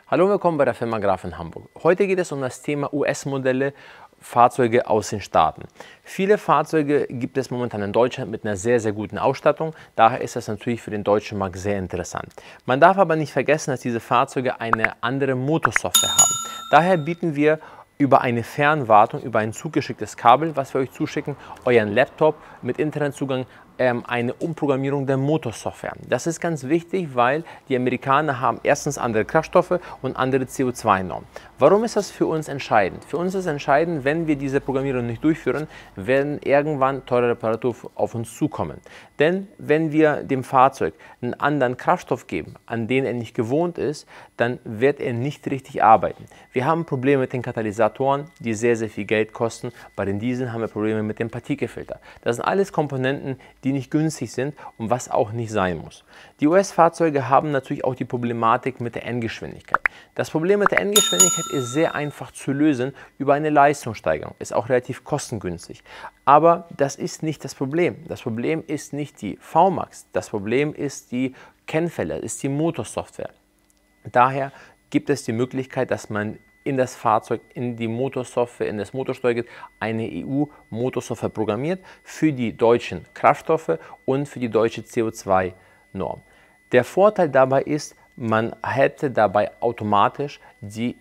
Hallo und willkommen bei der Firma Graf in Hamburg. Heute geht es um das Thema US-Modelle, Fahrzeuge aus den Staaten. Viele Fahrzeuge gibt es momentan in Deutschland mit einer sehr, sehr guten Ausstattung. Daher ist das natürlich für den deutschen Markt sehr interessant. Man darf aber nicht vergessen, dass diese Fahrzeuge eine andere Motorsoftware haben. Daher bieten wir über eine Fernwartung, über ein zugeschicktes Kabel, was wir euch zuschicken, euren Laptop mit Internetzugang, eine Umprogrammierung der Motorsoftware. Das ist ganz wichtig, weil die Amerikaner haben erstens andere Kraftstoffe und andere CO2-Normen. Warum ist das für uns entscheidend? Für uns ist entscheidend, wenn wir diese Programmierung nicht durchführen, werden irgendwann teure Reparaturen auf uns zukommen. Denn wenn wir dem Fahrzeug einen anderen Kraftstoff geben, an den er nicht gewohnt ist, dann wird er nicht richtig arbeiten. Wir haben Probleme mit den Katalysatoren, die sehr, sehr viel Geld kosten. Bei den Dieseln haben wir Probleme mit dem Partikelfilter. Das sind alles Komponenten, die nicht günstig sind und was auch nicht sein muss. Die US-Fahrzeuge haben natürlich auch die Problematik mit der Endgeschwindigkeit. Das Problem mit der Endgeschwindigkeit ist sehr einfach zu lösen über eine Leistungssteigerung. Ist auch relativ kostengünstig. Aber das ist nicht das Problem. Das Problem ist nicht die VMAX. Das Problem ist die Kennfälle, ist die Motorsoftware. Daher gibt es die Möglichkeit, dass man in das Fahrzeug, in die Motorsoftware, in das Motorsteuergerät eine EU-Motorsoftware programmiert für die deutschen Kraftstoffe und für die deutsche CO2-Norm. Der Vorteil dabei ist, man hätte dabei automatisch die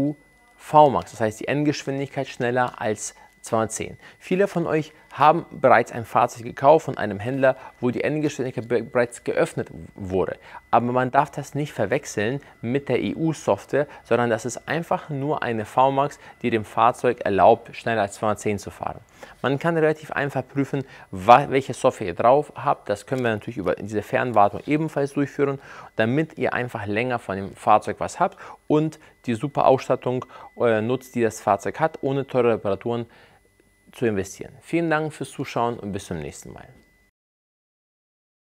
EU-VMAX, das heißt die Endgeschwindigkeit schneller als 210. Viele von euch haben bereits ein Fahrzeug gekauft von einem Händler, wo die Endgeschwindigkeit bereits geöffnet wurde. Aber man darf das nicht verwechseln mit der EU-Software, sondern das ist einfach nur eine VMAX, die dem Fahrzeug erlaubt, schneller als 210 zu fahren. Man kann relativ einfach prüfen, welche Software ihr drauf habt. Das können wir natürlich über diese Fernwartung ebenfalls durchführen, damit ihr einfach länger von dem Fahrzeug was habt und die super Ausstattung nutzt, die das Fahrzeug hat, ohne teure Reparaturen zu investieren. Vielen Dank fürs Zuschauen und bis zum nächsten Mal.